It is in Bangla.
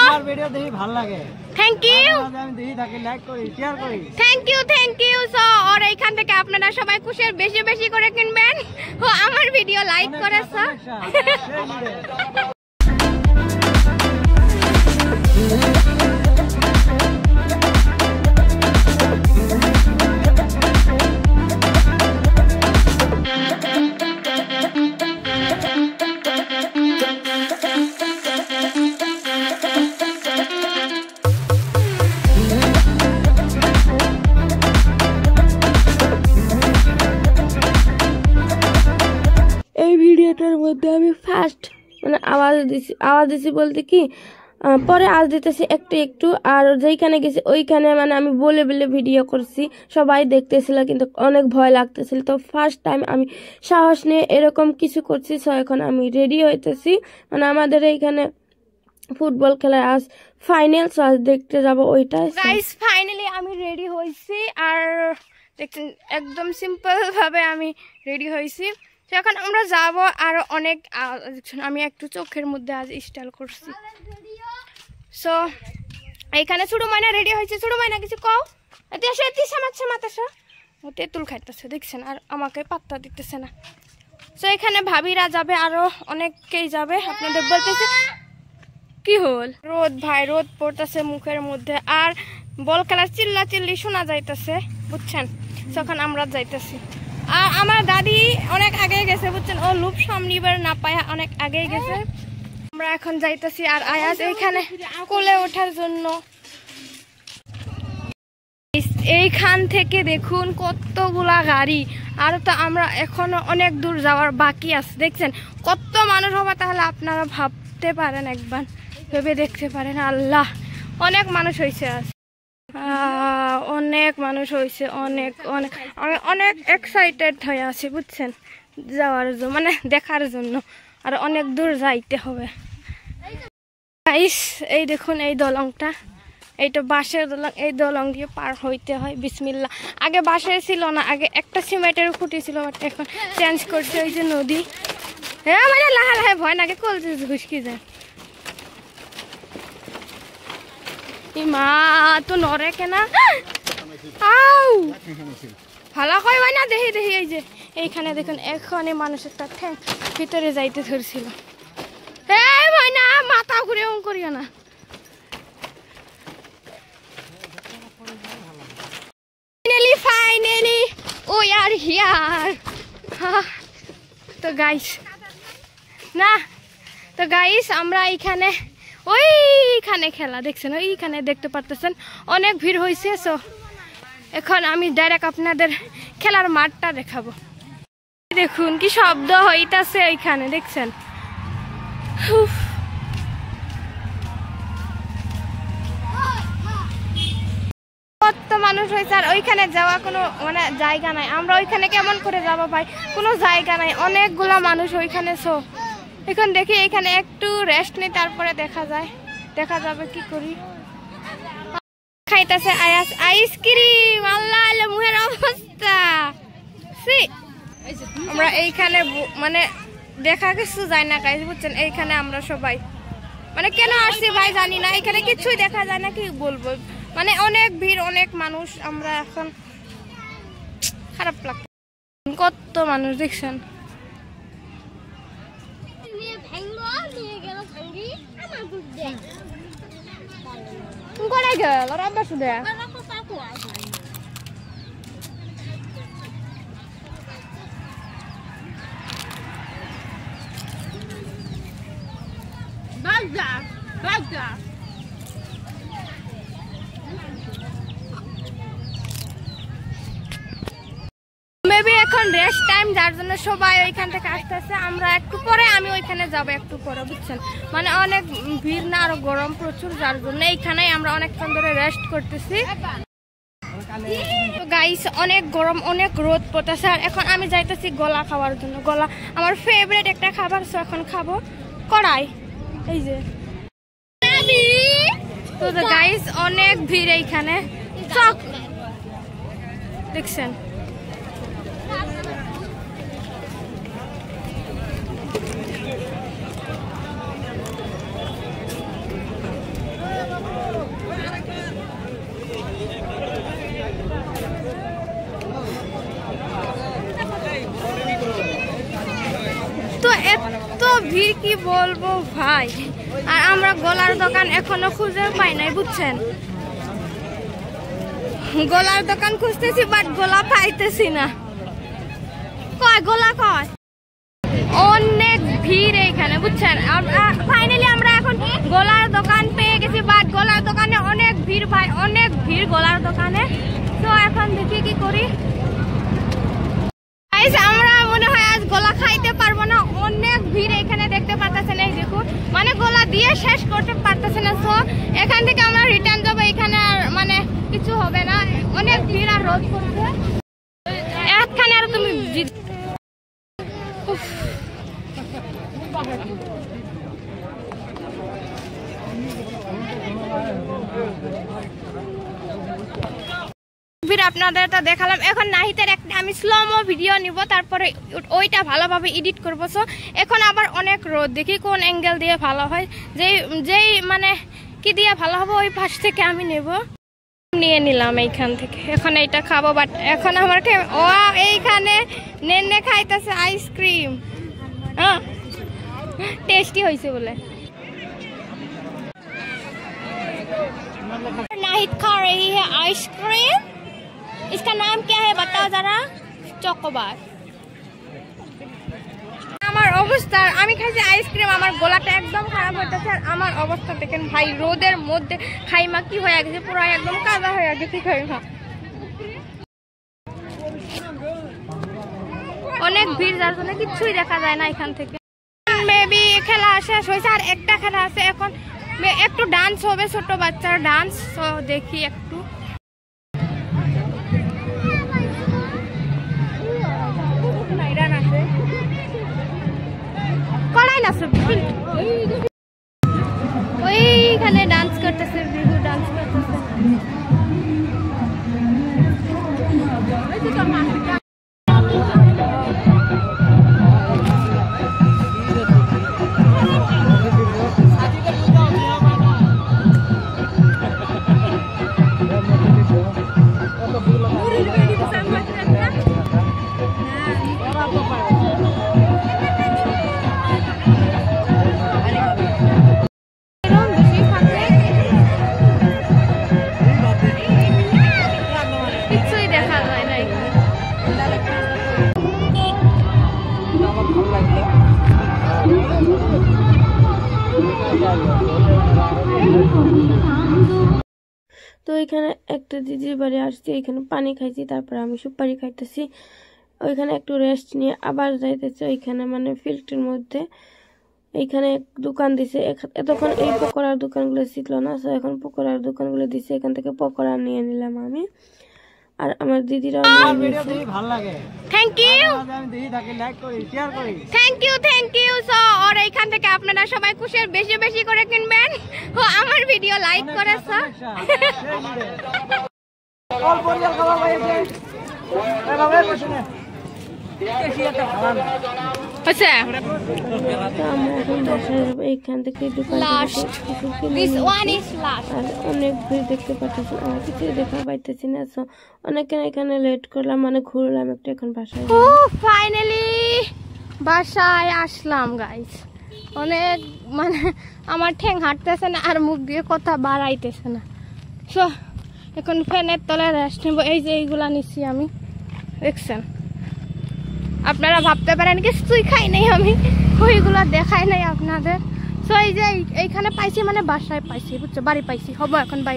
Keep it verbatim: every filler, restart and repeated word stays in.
তোমার ভিডিও দেখি ভালো লাগে। Thank you. আমি দেখি থাকি, লাইক করি, শেয়ার করি। Thank you thank you. So আর এইখান থেকে আপনারা সবাই কুশের বেশি বেশি করে কিনবেন। ও আমার ভিডিও লাইক করেছো। ভিডিওটার মধ্যে আমি ফার্স্ট মানে আওয়াজ দিছি আওয়াজ দিছি বলতে কি পরে আওয়াজ দিতেছি একটু একটু, আর যেইখানে গেছি ওইখানে মানে আমি বলে বলে ভিডিও করছি, সবাই দেখতেছিল কিন্তু অনেক ভয় লাগতেছিল। তো ফার্স্ট টাইম আমি সাহস নিয়ে এরকম কিছু করছি। সো এখন আমি রেডি হইতেছি, মানে আমাদের এইখানে ফুটবল খেলার আজ ফাইনাল, সো আজ দেখতে যাব ওইটা। গাইস ফাইনালি আমি রেডি হয়েছি, আর দেখছেন একদম সিম্পল ভাবে আমি রেডি হয়েছি। এখন আমরা যাব আর অনেক আমি একটু চোখের মধ্যে আজ স্টাইল করছি। সো এইখানে ছোট মাইনা রেডি হয়েছে। ছোট মাইনা কিছু কও, এসে এতিসা মাছ মাতাসা ও তেঁতুল খাইতেছে দেখছেন, আর আমাকে পাত্তা দিতেছে না। সো এখানে ভাবিরা যাবে, আরো অনেককেই যাবে। আপনাদের বলতেছে কি হল, রোদ ভাই রোদ পড়তেছে মুখের মধ্যে, আর বল খেলার চিল্লা চিল্লি শোনা যাইতেছে বুঝছেন। তখন আমরা যাইতেছি, আর আমার দাদি অনেক আগে গেছে বুঝছেন, ও লুপ সামলিবার না পায় অনেক আগে গেছে। আমরা এখন যাইতেছি, আর আয়াস এইখানে কোলে ওঠার জন্য। এইখান থেকে দেখুন কতগুলা গাড়ি, আর তো আমরা এখনো অনেক দূর যাওয়ার বাকি আছে। দেখছেন কত মানুষ হবে, তাহলে আপনারা ভাবতে পারেন, একবার ভেবে দেখতে পারেন। আল্লাহ অনেক মানুষ হয়েছে আজ, অনেক মানুষ হয়েছে, অনেক অনেক আমি অনেক এক্সাইটেড হয়ে আছি বুঝছেন যাওয়ার জন্য, মানে দেখার জন্য, আর অনেক দূর যাইতে হবে। গাইস এই দেখুন এই দলংটা, এইটা বাঁশের দলং, এই দলং দিয়ে পার হইতে হয়। বিসমিল্লাহ। আগে বাঁশের ছিল না, আগে একটা সিমেন্টের খুঁটি ছিল, বাট এখন চেঞ্জ করছে ওই যে নদী। হ্যাঁ মানে লাহা লাহে ভয় নাকি কলছে ঘুষকি যায়। মা তো নরে কেনা আউ ভালো কই ভাই না, দেখি দেখি এই যে এইখানে দেখুন এখনই মানুষ একটা ঠ্যাং ভিতরে যাইতে ধরছিল। এই ভাই না মাথা ঘুরে ওম করিও না। Finally finally we are here. তো গাইস না তো গাইস আমরা এইখানে ওইখানে খেলা দেখছেন, ওইখানে দেখতে পারতেছেন অনেক ভিড় হয়েছে। সো এখন আমি ডাইরেক্ট আপনাদের খেলার মাঠটা দেখাবো। দেখুন কি শব্দ হইতাছে ওইখানে দেখছেন। কত মানুষ হয়েছে, আর ওইখানে যাওয়া কোনো মানে জায়গা নাই। আমরা ওইখানে কেমন করে যাবো ভাই, কোনো জায়গা নাই, অনেকগুলা মানুষ ওইখানে। সো এখন দেখি এখানে একটু রেস্ট নেই, তারপরে দেখা যায় দেখা যাবে কি করি। খাইতেছে আয়াস আইসক্রিম, আল্লাহ আল্লাহ মুহের অবস্থা। আমরা এইখানে মানে দেখা কিছু যায় না গাইস বুঝছেন। এইখানে আমরা সবাই মানে কেন আসছি ভাই জানি না, এখানে কিছুই দেখা যায় না, কি বলবো মানে অনেক ভিড়, অনেক মানুষ। আমরা এখন খারাপ লাগছে, কত মানুষ দেখছেন। করে গেল আর আবার শুধু বাজা বাজা মেবি এখন রেস্ট টাইম, যার জন্য সবাই ওইখান থেকে আসতেছে। আমরা একটু পরে আমি ওইখানে যাবো একটু পরে বুঝছেন, মানে অনেক ভিড় না, আরো গরম প্রচুর, যার জন্য এইখানেই আমরা অনেকক্ষণ ধরে রেস্ট করতেছি। গাইস অনেক গরম, অনেক রোদ পড়তেছে, আর এখন আমি যাইতেছি গলা খাওয়ার জন্য। গলা আমার ফেভারিট একটা খাবার, সো এখন খাবো কড়াই। এই যে তো গাইস অনেক ভিড় এইখানে, চক দেখছেন। কি বলবো ভাই, আর আমরা গোলার দোকান এখনো খুঁজে পাই নাই বুঝছেন। গোলার দোকান খুঁজতেছি বাট গোলা পাইতেছি না। কয় গোলা কয়, অনেক ভিড় এইখানে বুঝছেন। ফাইনালি আমরা এখন গোলার দোকান পেয়ে গেছি বাট গোলার দোকানে অনেক ভিড় ভাই, অনেক ভিড় গোলার দোকানে। তো এখন দেখি কি করি। আমরা মনে হয় আজ গোলা খাইতে পারবো না, অনেক ভিড় এখানে দেখতে পারতেছেন। এই দেখুন মানে গোলা দিয়ে শেষ করতে পারতেছে না। তো এখান থেকে আমরা রিটার্ন যাবো, এখানে আর মানে কিছু হবে না, অনেক ভিড় আর রোদ করছে একখানে। আর তুমি আপনাদের তো দেখালাম। এখন নাহিতের একটা আমি স্লোমো ভিডিও নিব, তারপরে ওইটা ভালোভাবে এডিট করবো। সো এখন আবার অনেক রোদ, দেখি কোন অ্যাঙ্গেল দিয়ে ভালো হয়, যেই যেই মানে কি দিয়ে ভালো হবে ওই পাশ থেকে আমি নেব। নিয়ে নিলাম এইখান থেকে, এখন এইটা খাবো। বাট এখন আমার ও এইখানে নেনে খাইতেছে আইসক্রিম, হ্যাঁ টেস্টি হয়েছে বলে। नाहिद खा रही है आइसक्रीम। इसका नाम क्या है बताओ जरा। चॉकोबार। আমার অবস্থা, আমি খাইছি আইসক্রিম, আমার গলাটা একদম খারাপ হইতেছে। আর আমার অবস্থা দেখেন ভাই, রোদের মধ্যে খাইমা কি হয়ে গেছে, পুরো একদম কাদা হয়ে গেছে কি খাইমা। অনেক ভিড়, যার জন্য কিছুই দেখা যায় না এখান থেকে। মেবি খেলা শেষ হয়েছে, আর একটা খেলা আছে এখন, একটু ডান্স হবে, ছোট বাচ্চার ডান্স। তো দেখি একটু। ওইখানে ডান্স করতেছে, বিহু ডান্স করতেছে। তো এখানে একটা দিদির বাড়ি আসছি, এখানে পানি খাইছি, তারপরে আমি সুপারি খাইতেছি। ওইখানে একটু রেস্ট নিয়ে আবার যাইতেছি ওইখানে মানে ফিল্ডের মধ্যে। এইখানে দোকান দিছে, এতক্ষণ এই পকোড়ার দোকানগুলো ছিল না, তো এখন পকোড়ার দোকানগুলো দিছে। এখান থেকে পকোড়া নিয়ে নিলাম আমি, আর আমার দিদিরাও ভালো লাগে। থ্যাংক ইউ, দিদি তাকে লাইক করি, শেয়ার করি। Thank you thank you. So আর এইখান থেকে আপনারা সবাই খুশি বেশি বেশি করে কিনবেন, ও আমার ভিডিও লাইক করে। সো অল পরিবার খাওয়া ভাই এই বাবা বসনে এসি একটা খাওয়া না আচ্ছা। এইখান থেকে দোকান দিস ওয়ান ইজ লাস্ট। আর অনেক ভিড় দেখতে পাচ্ছেন, আমার কিছু দেখা পাইতেছি না। সো অনেক এখানে লেট করলাম, মানে ঘুরলাম একটু, এখন বাসায়। ও ফাইনালি বাসায় আসলাম গাইস। অনেক মানে আমার ঠ্যাং হাঁটতেছে না, আর মুখ দিয়ে কথা বাড়াইতেছে না। সো এখন ফ্যানের তলায় রেস্ট নেবো। এই যে এইগুলা নিচ্ছি আমি, দেখছেন। আপনারা ভাবতে পারেন কিছুই খাই নাই আমি, ওইগুলা দেখাই নাই আপনাদের। সো এই যে এইখানে পাইছি মানে বাসায় পাইছি বুঝছো, বাড়ি পাইছি, হবো এখন বাড়ি।